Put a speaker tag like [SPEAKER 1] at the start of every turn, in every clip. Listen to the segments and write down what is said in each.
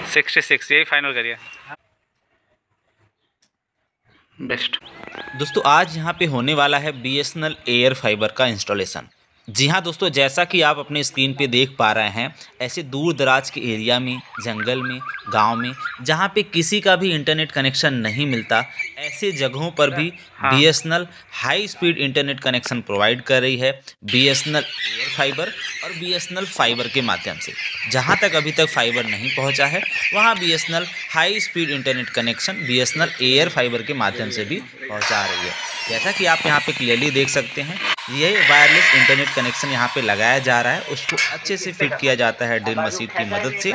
[SPEAKER 1] 66 यही फाइनल करिए। बेस्ट।
[SPEAKER 2] दोस्तों आज यहाँ पे होने वाला है BSNL एयर फाइबर का इंस्टॉलेशन। जी हाँ दोस्तों, जैसा कि आप अपने स्क्रीन पे देख पा रहे हैं, ऐसे दूर दराज के एरिया में, जंगल में, गांव में, जहाँ पे किसी का भी इंटरनेट कनेक्शन नहीं मिलता, ऐसे जगहों पर भी BSNL high speed internet connection provide कर रही है BSNL एयर फाइबर और BSNL फाइबर के माध्यम से। जहाँ तक अभी तक फाइबर नहीं पहुँचा है, वहाँ BSNL high speed internet connection BSNL air fibre के माध्यम से भी पहुँचा रही है। जैसा कि आप यहाँ पे क्लियरली देख सकते हैं, ये वायरलेस इंटरनेट कनेक्शन यहाँ पे लगाया जा रहा है। उसको अच्छे से फिट किया जाता है ड्रिल मशीन की मदद से।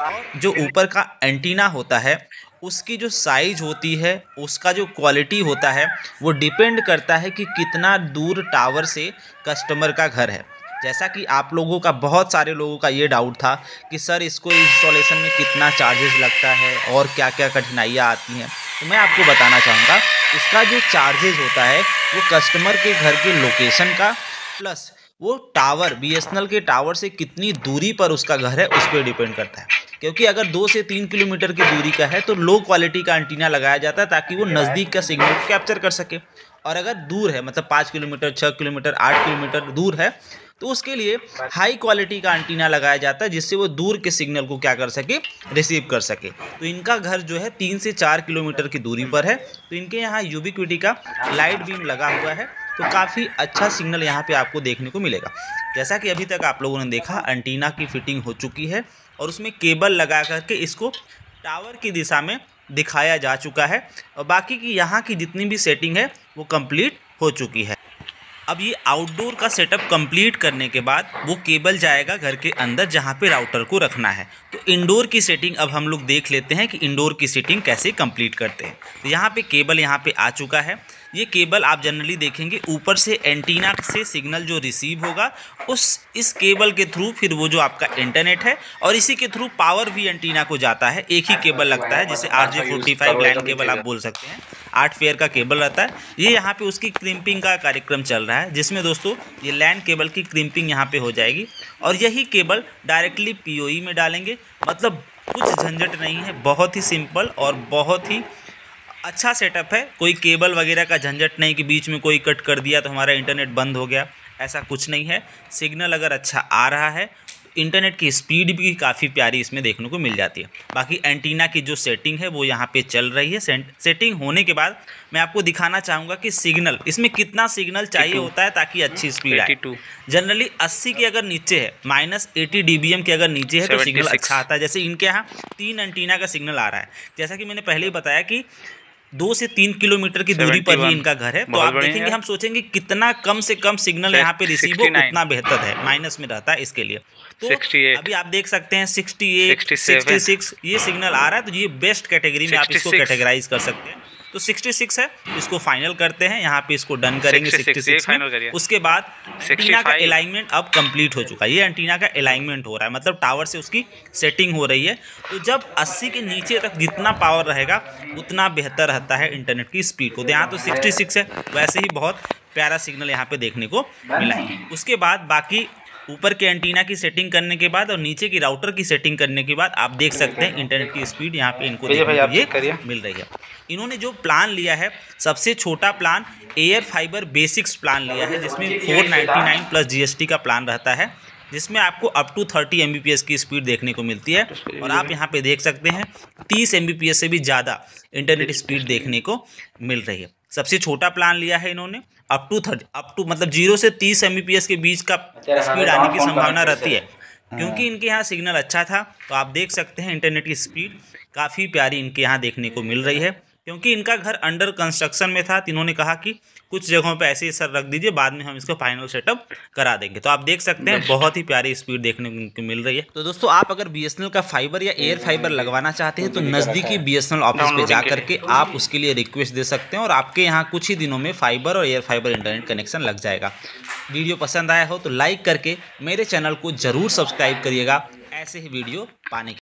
[SPEAKER 2] जो ऊपर का एंटीना होता है, उसकी जो साइज होती है, उसका जो क्वालिटी होता है, वो डिपेंड करता है कि कितना दूर टावर से कस्टमर का घर है। जैसा कि आप लोगों का, बहुत सारे लोगों का ये डाउट था कि सर इसको इंस्टॉलेशन में कितना चार्जेस लगता है और क्या क्या कठिनाइयाँ आती हैं, तो मैं आपको बताना चाहूँगा इसका जो चार्जेस होता है वो कस्टमर के घर के लोकेशन का प्लस वो टावर, BSNL के टावर से कितनी दूरी पर उसका घर है उस पर डिपेंड करता है। क्योंकि अगर 2 से 3 किलोमीटर की दूरी का है तो लो क्वालिटी का एंटीना लगाया जाता है ताकि वो नज़दीक का सिग्नल को कैप्चर कर सके। और अगर दूर है, मतलब 5 किलोमीटर, 6 किलोमीटर, 8 किलोमीटर दूर है, तो उसके लिए हाई क्वालिटी का एंटीना लगाया जाता है जिससे वो दूर के सिग्नल को क्या कर सके, रिसीव कर सके। तो इनका घर जो है 3 से 4 किलोमीटर की दूरी पर है, तो इनके यहाँ यूबिक्विटी का लाइट बीम लगा हुआ है, तो काफ़ी अच्छा सिग्नल यहाँ पे आपको देखने को मिलेगा। जैसा कि अभी तक आप लोगों ने देखा, एंटीना की फिटिंग हो चुकी है और उसमें केबल लगा करके इसको टावर की दिशा में दिखाया जा चुका है और बाकी की यहाँ की जितनी भी सेटिंग है वो कंप्लीट हो चुकी है। अब ये आउटडोर का सेटअप कंप्लीट करने के बाद वो केबल जाएगा घर के अंदर जहाँ पे राउटर को रखना है। तो इंडोर की सेटिंग अब हम लोग देख लेते हैं कि इंडोर की सेटिंग कैसे कंप्लीट करते हैं। तो यहाँ पे केबल यहाँ पे आ चुका है। ये केबल आप जनरली देखेंगे ऊपर से एंटीना से सिग्नल जो रिसीव होगा इस केबल के थ्रू फिर वो जो आपका इंटरनेट है और इसी के थ्रू पावर भी एंटीना को जाता है। एक ही केबल लगता है, जिसे RJ45 लैन केबल आप बोल सकते हैं। 8 पेयर का केबल रहता है। ये यहाँ पे उसकी क्रिम्पिंग का कार्यक्रम चल रहा है, जिसमें दोस्तों ये लैन केबल की क्रिम्पिंग यहाँ पे हो जाएगी और यही केबल डायरेक्टली POE में डालेंगे। मतलब कुछ झंझट नहीं है, बहुत ही सिंपल और बहुत ही अच्छा सेटअप है। कोई केबल वगैरह का झंझट नहीं कि बीच में कोई कट कर दिया तो हमारा इंटरनेट बंद हो गया, ऐसा कुछ नहीं है। सिग्नल अगर अच्छा आ रहा है, इंटरनेट की स्पीड भी काफ़ी प्यारी इसमें देखने को मिल जाती है। बाकी एंटीना की जो सेटिंग है वो यहाँ पे चल रही है। सेटिंग होने के बाद मैं आपको दिखाना चाहूँगा कि सिग्नल, इसमें कितना सिग्नल चाहिए होता है ताकि अच्छी स्पीड आए। जनरली 80 के अगर नीचे है, -80 dBm के अगर नीचे है तो सिग्नल अच्छा आता है। जैसे इनके यहाँ 3 एंटीना का सिग्नल आ रहा है। जैसा कि मैंने पहले ही बताया कि 2 से 3 किलोमीटर की दूरी पर ही इनका घर है। तो आप देखेंगे, हम सोचेंगे कितना कम से कम सिग्नल यहाँ पे रिसीव हो उतना बेहतर है, माइनस में रहता है इसके लिए। तो
[SPEAKER 1] 68,
[SPEAKER 2] अभी आप देख सकते हैं 68, 66 ये सिग्नल आ रहा है। तो ये बेस्ट कैटेगरी में आप इसको कैटेगराइज कर सकते हैं। तो 66 है, इसको फाइनल करते हैं, यहाँ पे इसको डन करेंगे 66 में। उसके बाद एंटीना का अलाइनमेंट अब कंप्लीट हो चुका है। ये एंटीना का अलाइनमेंट हो रहा है, मतलब टावर से उसकी सेटिंग हो रही है। तो जब 80 के नीचे तक जितना पावर रहेगा उतना बेहतर रहता है इंटरनेट की स्पीड को। यहाँ तो 66 है, वैसे ही बहुत प्यारा सिग्नल यहाँ पे देखने को मिला है। उसके बाद बाकी ऊपर के एंटीना की सेटिंग करने के बाद और नीचे की राउटर की सेटिंग करने के बाद आप देख सकते हैं इंटरनेट की स्पीड यहाँ पे इनको देखने को ये मिल रही है। इन्होंने जो प्लान लिया है, सबसे छोटा plan air fibre basics plan लिया है, जिसमें 499 प्लस GST का प्लान रहता है, जिसमें आपको अप टू 30 Mbps की स्पीड देखने को मिलती है। और आप यहाँ पे देख सकते हैं 30 Mbps से भी ज़्यादा इंटरनेट स्पीड देखने को मिल रही है। सबसे छोटा प्लान लिया है इन्होंने, अप टू मतलब 0 से 30 Mbps के बीच का स्पीड आने की संभावना रहती है। क्योंकि इनके यहाँ सिग्नल अच्छा था, तो आप देख सकते हैं इंटरनेट की स्पीड काफ़ी प्यारी इनके यहाँ देखने को मिल रही है। क्योंकि इनका घर अंडर कंस्ट्रक्शन में था, तो इन्होंने कहा कि कुछ जगहों पे ऐसे ही सर रख दीजिए, बाद में हम इसको फाइनल सेटअप करा देंगे। तो आप देख सकते हैं बहुत ही प्यारी स्पीड देखने को मिल रही है। तो दोस्तों, आप अगर BSNL का फाइबर या एयर फाइबर लगवाना चाहते हैं तो नज़दीकी BSNL ऑफिस पे जा करके आप उसके लिए रिक्वेस्ट दे सकते हैं और आपके यहाँ कुछ ही दिनों में फाइबर और एयर फाइबर इंटरनेट कनेक्शन लग जाएगा। वीडियो पसंद आया हो तो लाइक करके मेरे चैनल को ज़रूर सब्सक्राइब करिएगा ऐसे ही वीडियो पाने के लिए।